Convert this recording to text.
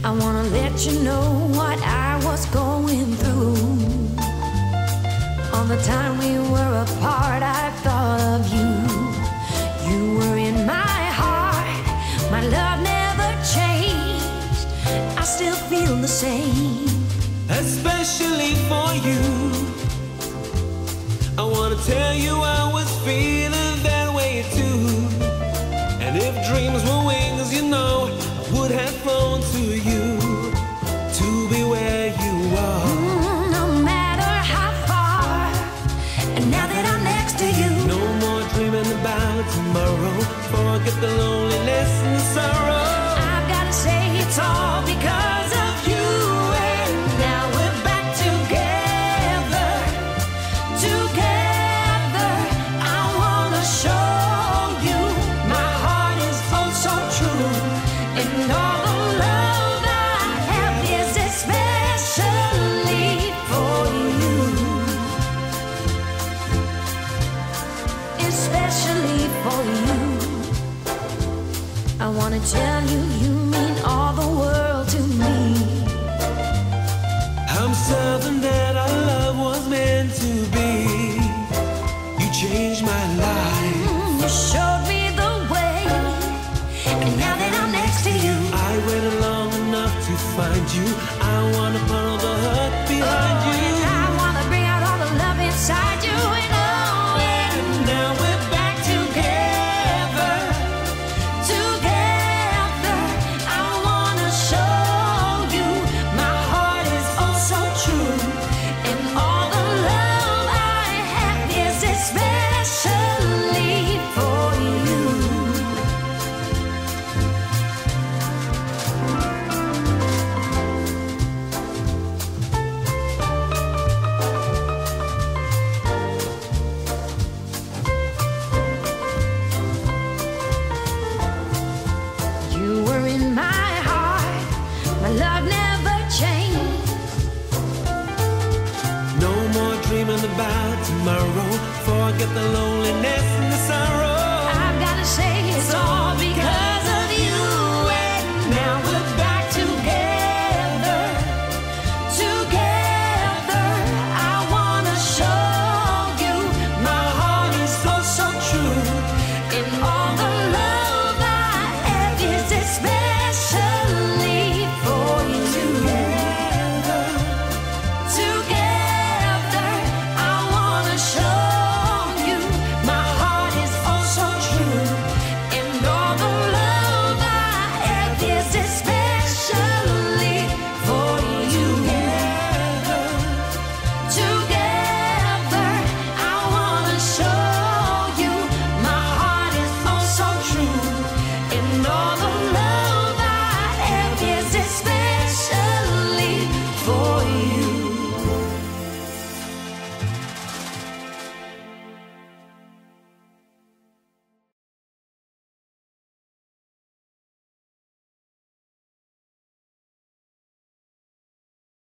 I wanna let you know what I was going through. All the time we were apart, I thought of you. You were in my heart. My love never changed. I still feel the same. Especially for you, I wanna tell you I was feeling that way too. And if dreams were wings, you know, I would have flown to you, to be where you are. No matter how far, and now that I'm next to you, no more dreaming about tomorrow. Forget the loneliness and the sorrow. I've gotta say it's all because of you. And now we're back together, together. I wanna show you my heart is oh so true. And all the love I have is especially for you. Especially for you. I wanna tell you, you mean all the world to me. I'm certain that our love was meant to be. You changed my life. You showed me the way. And now that I'm next to you, I waited long enough to find you. I wanna put all the hurt behind you. and I wanna bring out all the love inside you. And oh, and Now we're back together, together. I wanna show you my heart is oh so true. And all the love I have is especially for you. You were in my heart. My love never changed. no more dreaming about tomorrow. Forget the loneliness and the sorrow.